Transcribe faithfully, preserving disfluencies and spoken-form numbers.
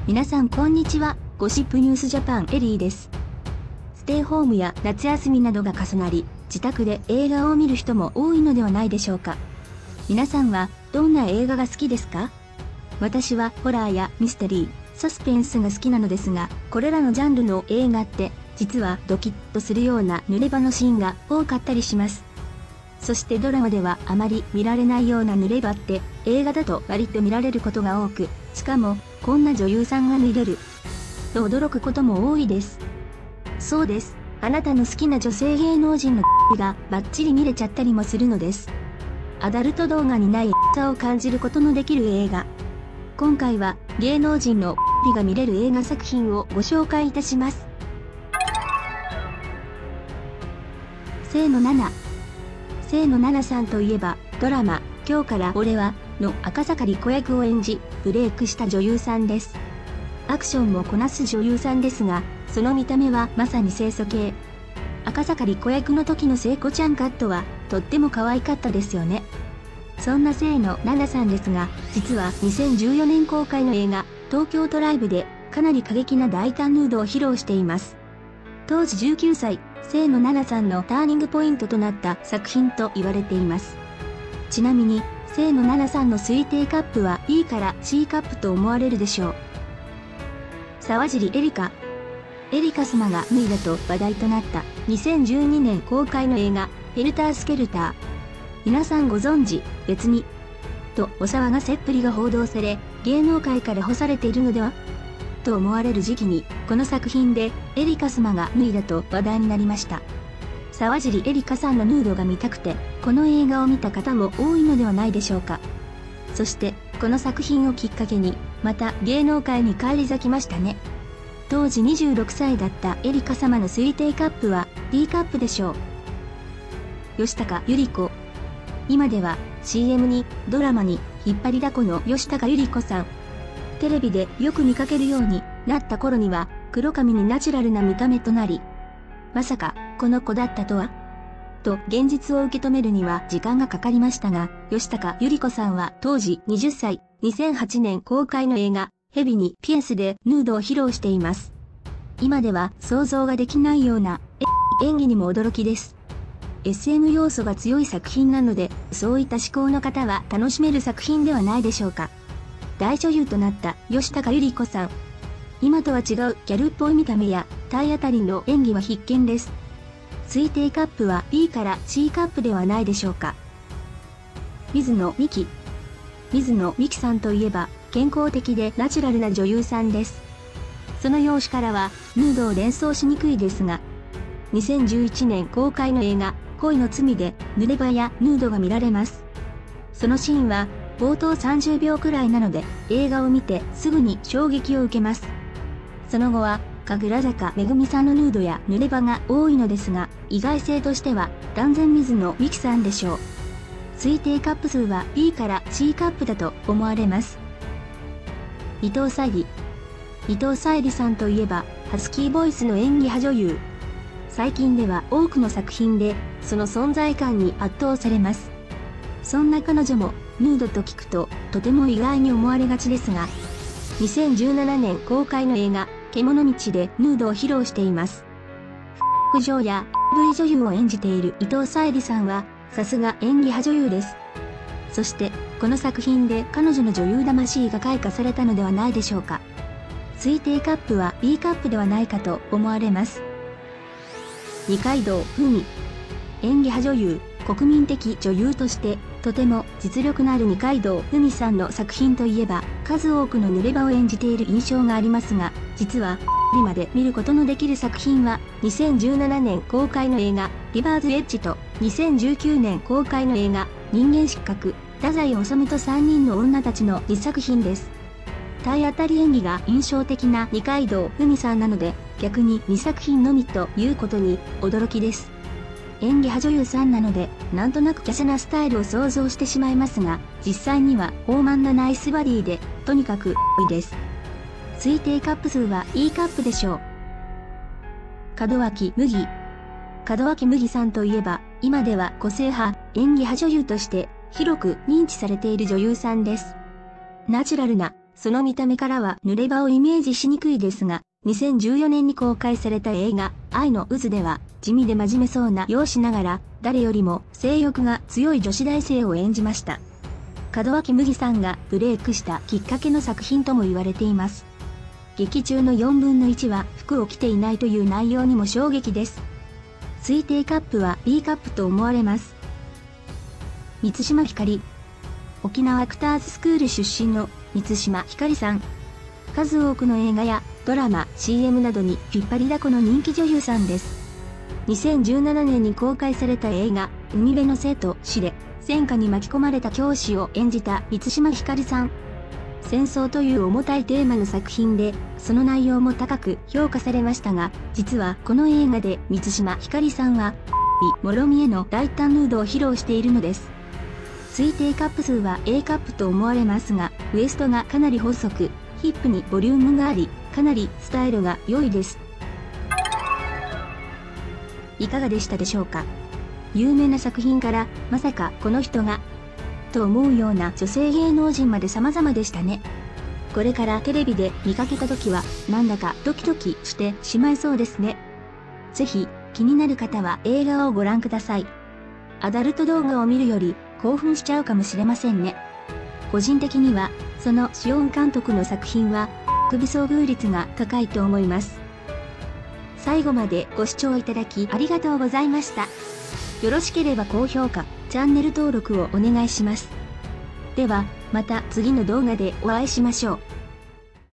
皆さんこんにちは、ゴシップニュースジャパンエリーです。ステイホームや夏休みなどが重なり、自宅で映画を見る人も多いのではないでしょうか。皆さんはどんな映画が好きですか？私はホラーやミステリー、サスペンスが好きなのですが、これらのジャンルの映画って、実はドキッとするような濡れ場のシーンが多かったりします。そしてドラマではあまり見られないような濡れ場って映画だと割と見られることが多く、しかもこんな女優さんが見れると驚くことも多いです。そうです。あなたの好きな女性芸能人のがバッチリ見れちゃったりもするのです。アダルト動画にないさを感じることのできる映画。今回は芸能人のが見れる映画作品をご紹介いたします。清野菜名。清野菜名さんといえばドラマ「今日から俺は」の赤坂莉子役を演じブレイクした女優さんです。アクションもこなす女優さんですが、その見た目はまさに清楚系。赤坂莉子役の時の聖子ちゃんカットはとっても可愛かったですよね。そんな清野菜名さんですが、実はにせんじゅうよねん公開の映画東京トライブでかなり過激な大胆ヌードを披露しています。当時じゅうきゅうさい、清野菜名さんのターニングポイントとなった作品と言われています。ちなみに清野菜名さんの推定カップは B から C カップと思われるでしょう。沢尻エリカ。エリカ様が脱いだと話題となったにせんじゅうにねん公開の映画ヘルタースケルター。皆さんご存知、別にとお騒がせっぷりが報道され、芸能界から干されているのではと思われる時期に、この作品でエリカ様が脱いだと話題になりました。沢尻エリカさんのヌードが見たくて、この映画を見た方も多いのではないでしょうか。そしてこの作品をきっかけにまた芸能界に返り咲きましたね。当時にじゅうろくさいだったエリカ様の推定カップは D カップでしょう。吉高由里子。今では シーエム にドラマに引っ張りだこの吉高由里子さん。テレビでよく見かけるようになった頃には黒髪にナチュラルな見た目となり、まさかこの子だったとはと現実を受け止めるには時間がかかりましたが、吉高由里子さんは当時はたち、にせんはちねん公開の映画ヘビにピアスでヌードを披露しています。今では想像ができないような演技にも驚きです。エスエム 要素が強い作品なので、そういった思考の方は楽しめる作品ではないでしょうか。大女優となった吉高由里子さん。今とは違うギャルっぽい見た目や体当たりの演技は必見です。推定カップは B から C カップではないでしょうか。水野美紀。水野美紀さんといえば健康的でナチュラルな女優さんです。その容姿からはヌードを連想しにくいですが、にせんじゅういちねん公開の映画恋の罪で濡れ場やヌードが見られます。そのシーンは冒頭さんじゅうびょうくらいなので映画を見てすぐに衝撃を受けます。その後は神楽坂めぐみさんのヌードや濡れ場が多いのですが、意外性としては断然水野美紀さんでしょう。推定カップ数は B から C カップだと思われます。伊藤沙莉。伊藤沙莉さんといえばハスキーボイスの演技派女優。最近では多くの作品でその存在感に圧倒されます。そんな彼女もヌードと聞くととても意外に思われがちですが、にせんじゅうななねん公開の映画獣道でヌードを披露しています。副女や ブイ 女優を演じている伊藤沙莉さんはさすが演技派女優です。そしてこの作品で彼女の女優魂が開花されたのではないでしょうか。推定カップは B カップではないかと思われます。二階堂ふみ。演技派女優、国民的女優としてとても実力のある二階堂ふみさんの作品といえば数多くの濡れ場を演じている印象がありますが、実は今で見ることのできる作品はにせんじゅうななねん公開の映画リバーズエッジとにせんじゅうきゅうねん公開の映画人間失格、太宰治とさんにんの女たちのにさく品です。体当たり演技が印象的な二階堂ふみさんなので、逆ににさく品のみということに驚きです。演技派女優さんなので、なんとなく華奢なスタイルを想像してしまいますが、実際には豊満なナイスバディで、とにかく多いです。推定カップ数は E カップでしょう。門脇麦。門脇麦さんといえば、今では個性派、演技派女優として広く認知されている女優さんです。ナチュラルなその見た目からは濡れ場をイメージしにくいですが、にせんじゅうよねんに公開された映画、愛の渦では、地味で真面目そうな容姿ながら、誰よりも性欲が強い女子大生を演じました。門脇麦さんがブレイクしたきっかけの作品とも言われています。劇中のよんぶんのいちは服を着ていないという内容にも衝撃です。推定カップは B カップと思われます。満島ひかり。沖縄アクターズスクール出身の満島ひかりさん。数多くの映画やドラマ、シーエム などに引っ張りだこの人気女優さんです。にせんじゅうななねんに公開された映画、海辺の生と死で、戦火に巻き込まれた教師を演じた満島ひかりさん。戦争という重たいテーマの作品で、その内容も高く評価されましたが、実はこの映画で満島ひかりさんは、美もろみへの大胆ヌードを披露しているのです。推定カップ数は A カップと思われますが、ウエストがかなり細く、ヒップにボリュームがあり、かなりスタイルが良いです。いかがでしたでしょうか。有名な作品から、まさかこの人が、と思うような女性芸能人まで様々でしたね。これからテレビで見かけた時は、なんだかドキドキしてしまいそうですね。ぜひ、気になる方は映画をご覧ください。アダルト動画を見るより、興奮しちゃうかもしれませんね。個人的には、そのシオン監督の作品は、首遭遇率が高いと思います。最後までご視聴いただきありがとうございました。よろしければ高評価、チャンネル登録をお願いします。では、また次の動画でお会いしましょう。